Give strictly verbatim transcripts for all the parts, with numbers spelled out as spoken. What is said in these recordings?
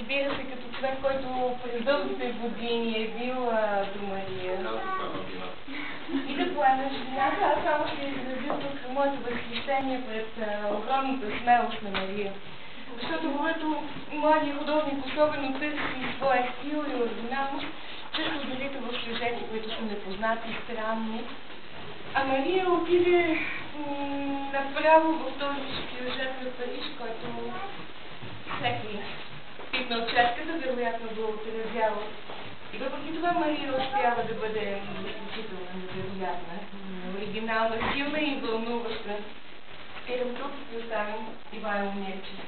разбира се, като човек, който през дългите години е бил а, до Мария. И да поемеш вината, аз само ще изразя тук моето възхищение пред а, огромната смелост на Мария. Защото когато младият художник особено търси своя стил и оригиналност, често дори в сюжети, които са непознати, странни. А Мария отиде направо в този сюжет на Париж, който всеки пипнал чашката, вероятно го отразява. И въпреки това Мария успява да бъде изключително невероятна, оригинална, силна и вълнуваща. Спирам тук и оставям Ивайло Мирчев.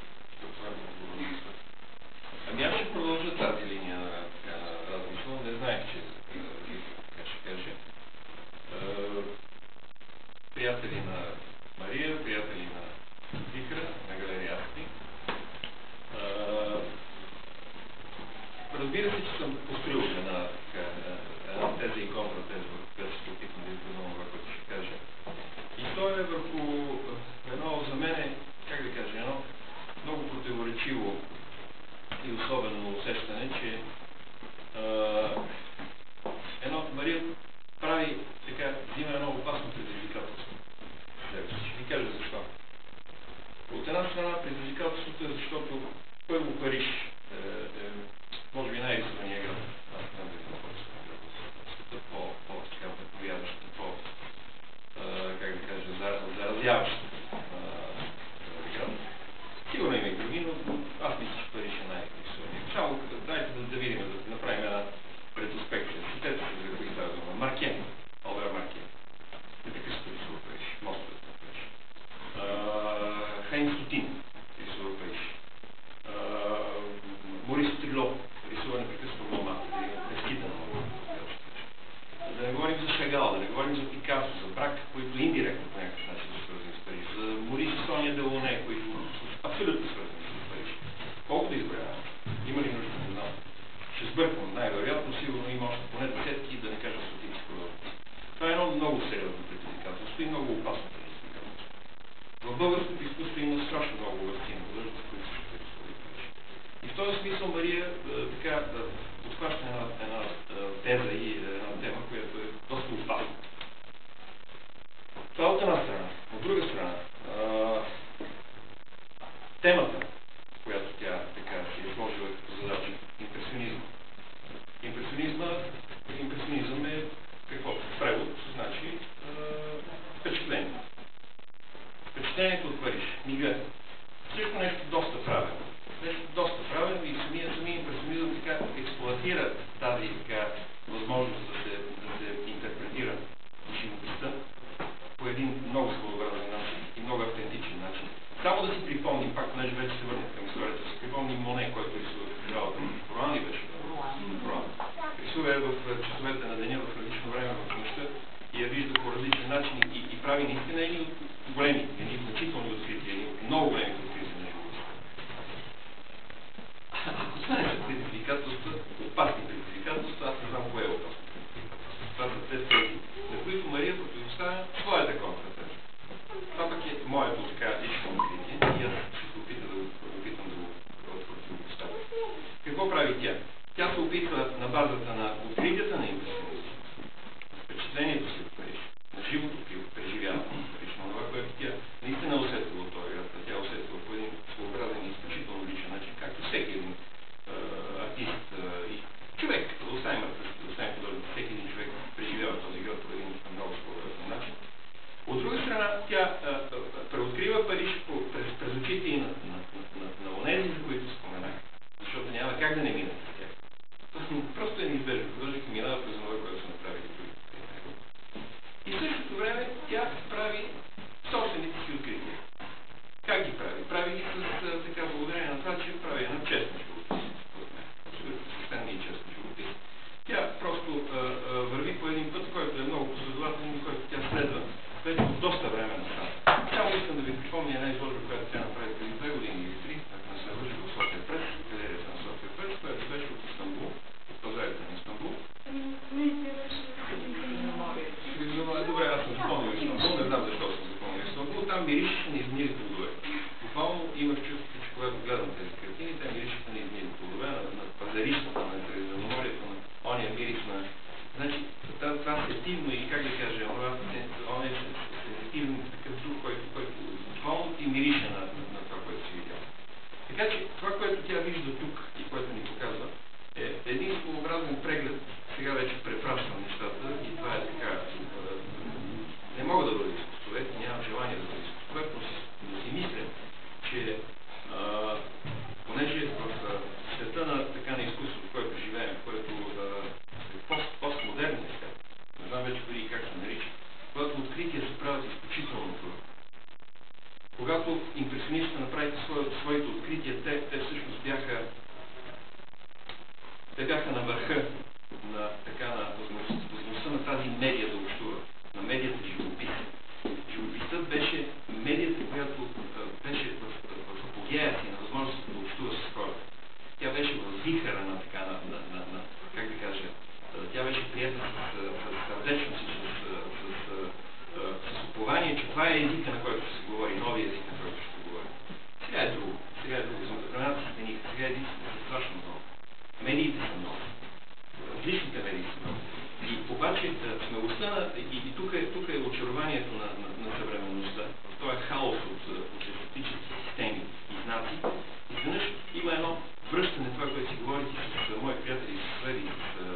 Ами аз ще продължа тази линия на размисъл. Не знаех, че така ще каже. Приятели на Мария, приятели на Вихра, на галерия Астри. Разбира се, че съм построил една, една теза и контратеза, върху която ще опитам да изгледам това, което ще кажа. И то е върху едно за мен, как да кажа, едно много противоречиво и особено усещане, че едно Мария прави така, взима едно опасно предизвикателство. Ще ви кажа защо. От една страна предизвикателството е защото първо Париж е, е може би най-рисувания град. Аз не знам да по-рисувания град в света, по-така вдъхновяваща, по, как да кажа, заразяваща град. Сигурно има и други, но аз мисля, че Париж е най-рисувания. Само дайте да, да видим, да направим една ретроспекция. Сетете се за кои става дума. Маркен, Албер Маркен. Непрекъснато рисува Париж. Мостовете на Париж. Хайнц Сотин рисува Париж. Морис Трило рисува непрекъснато Монмартр, мескита на Монмартр. Да не говорим за Шагал, да не говорим за Пикасо, за Брак, които индиректно по някакъв начин са свързани с Париж, за Морис и Соня Делоне, които са абсолютно свързани с Париж. Колко да избравя? Има ли нужда да знам? Ще сбърквам, най-вероятно, сигурно има още поне десетки, да не кажа стотици художници. Това е едно много сериозно предизвикателство и много опасно предизвикателство. В българското изкуство има страшно много картини, художници, които също рисуват Париж. И в този смисъл Мария така подхваща една, една теза и една тема, която е доста опасна. Това от една страна. От друга страна, темата, която тя така си е сложила като задача, импресионизъм. Импресионизма, импресионизъм е какво? В превод значи е, впечатление. Впечатлението от Париж. Мига. Също нещо доста правилно. Нещо доста правилно и самия, самия импресионизъм така експлоатира тази така възможност да се, да се интерпретира живописта по един много своеобразен начин и много автентичен начин. Само да си припомним, пак понеже вече се върнах към историята, си припомним Моне, който рисува в фигуралата му. Роан ли беше? Роан. Рисува е в часовете на деня, в различно време в нощта и я вижда по различен начин и, и прави наистина едни от големи, едни значителни открития, едни от много големите открития на живописта. Ако това са предизвикателства, опасни предизвикателства, аз не знам кое е опасно предизвикателство. Това са те тези, на които Мария противоставя своята контратеза. Това пък е моето така лично откритие и аз ще се опитам да го, опитам да го противопоставя. Какво прави тя? Тя се опитва на базата на откритията на импресионизма, впечатлението си от Париж, на живото преживяване на Париж, на това, което тя наистина усетила от този град, тя усетила по един своеобразен и изключително личен начин, както всеки един а, артист а, и човек, да оставим артист, да оставим художник, всеки един човек преживява този град по един много своеобразен начин. От друга страна, тя а, а, преоткрива Париж по, през, през очите и на, на, на, на, на онези, за които споменах, защото няма как да не минат с тях. Просто е неизбежно. Художник минава през това, което са направили другите. вихъра на така, на, на, на, на как да кажа, тя беше приета с, с сърдечност и с, с, с, с упование, че това е езика, на който ще се говори, новия език, на който ще се говори. Сега е друго. Сега е друго. Времената се смениха. Сега езиците са страшно много. Медиите са много. Различните медии са много. И обаче смелостта на... И, и тук, е, тук е очарованието на, на, на съвременността. Това е хаос от, от естетически системи и знаци. Изведнъж има едно връщане, това, което си говорите с мои приятели, с Следи,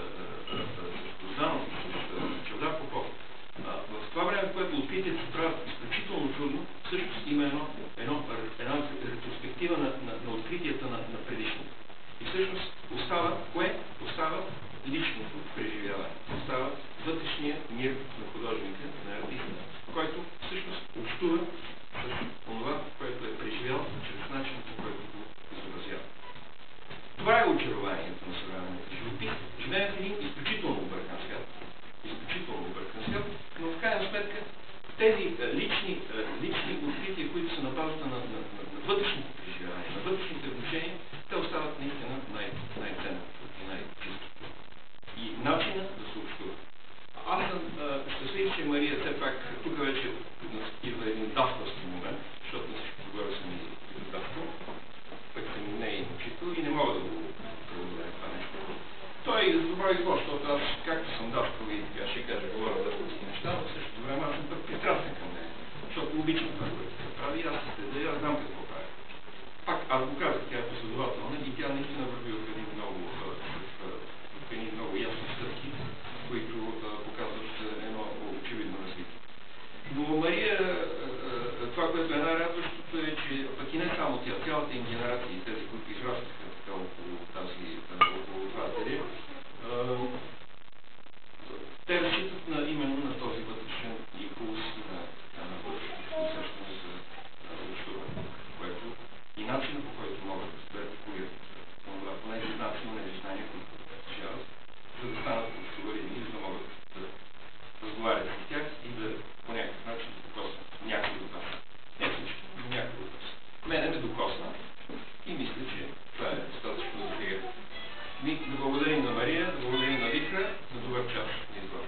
с Грозданов, с Чавдар Попов. В това време, в което откритията се правят изключително трудно, всъщност има едно, едно, една ретроспектива на, на, на откритията на, на предишните. И всъщност остава, кое? Остава личното преживяване. Остава вътрешния мир на художника, на артиста, който всъщност общува с това, което е преживял, чрез начинът, по който го изобразява. Това е очарованието на съвременната живопис. Живеем в един изключително объркан свят. Изключително объркан свят, но в крайна сметка тези лични, лични открития, които са на базата на, на, на, на вътрешните преживявания, на вътрешните отношения, те остават наистина най- най-ценното и най-чистото. И начина да се общува. Аз съм щастлив, че Мария все пак тук вече идва един даскалски момент, защото на всичко горе съм и даскал, пък съм не е учител и не мога да го преодолея това нещо. Той е за добро избор, защото аз, както съм даскал и така ще кажа, говоря даскалски неща, но в същото време аз съм пък пристрастен към нея, защото обичам това, което се прави, аз се следя, аз знам какво прави. Пак, аз го казах, тя е последователна и тя наистина върви в едни много, в едни много ясни стъпки, които показват едно очевидно развитие. Но Мария, това, което е най-радващото е, че пък и не само тя, цялата им генерация и тези, които израстваха така около тази, около това ателие, те разчитат на, именно на този вътрешен импулс на, на вътрешното усещане за общуване, което и начинът, по който могат да се артикулират това, поне знаци на знания, които притежават, за да станат общувалини, за да могат да разговарят с тях и да по някакъв начин да докоснат някой от вас. Не всички, но някой от вас. Мене ме докосна и мисля, че това е достатъчно за сега. Да благодарим на Мария, да благодарим на Вихра за добър час на избор.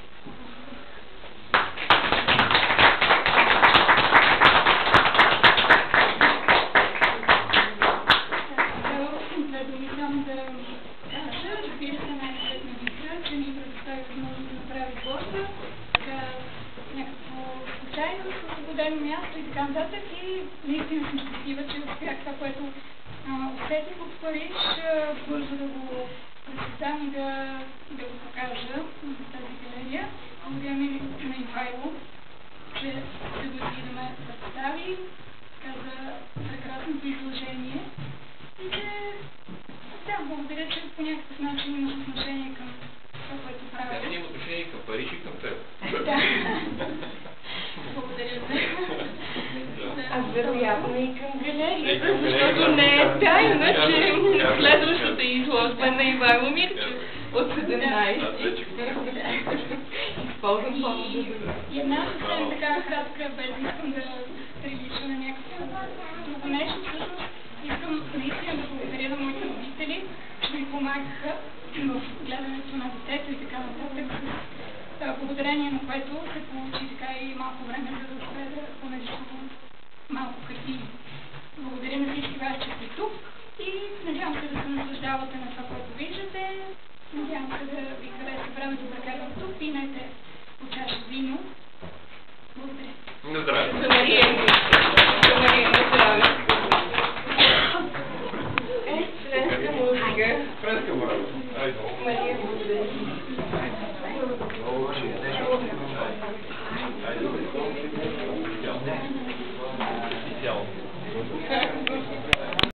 Място и така нататък и наистина съм щастлива, че успях това, което усетих от Париж, бързо да го прочетам и да, да го покажа в тази галерия. Благодаря ми на Ивайло, че съгласи да ме представи, каза прекрасното изложение и че да, благодаря, че по някакъв начин имаш отношение към това, което правя. Аз имам отношение към Париж и към теб. Да. Благодаря за... Аз вероятно и към галерията, защото не е тайна, че следващата изложба е на Ивайло Мирчев от седемнайсети. Използвам повода за... И една съвсем така кратка, без искам да прилича на някакво друго нещо. Всъщност искам наистина да благодаря на моите родители, че ми помагаха в гледането на детето и така нататък, благодарение на което се получи така и малко време за да успея да понарисувам малко картини. Благодаря на всички вас, че сте тук и надявам се да се наслаждавате на това, което виждате. Надявам се да ви хареса времето да прекарвам тук. Пинете по чаша вино. Благодаря. На здраве. За Мария. За Мария, на здраве. Е, френска музика. Френска музика.